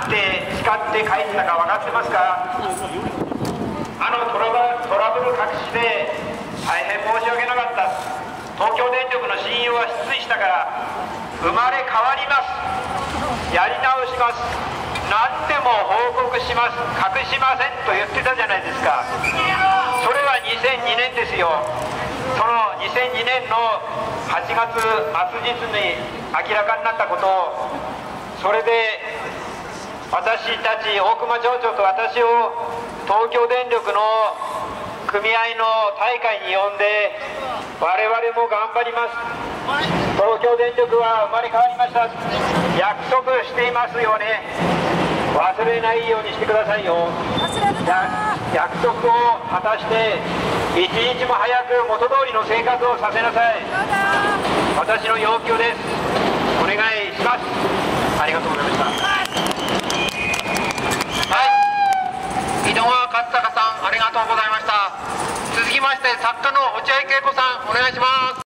なんて誓って書いてたか分かってますか？トラブル隠しで大変申し訳なかった。東京電力の信用は失墜したから生まれ変わります、やり直します、何でも報告します、隠しませんと言ってたじゃないですか。それは2002年ですよ。その2002年の8月末日に明らかになったことを、それで私たち大熊町長と私を東京電力の組合の大会に呼んで、我々も頑張ります。東京電力は生まれ変わりました。約束していますよね。忘れないようにしてくださいよ。約束を果たして一日も早く元通りの生活をさせなさい。私の要求です。お願いします。ありがとうございました。はい、井戸川勝孝さん、ありがとうございました。続きまして作家の落合恵子さん、お願いします。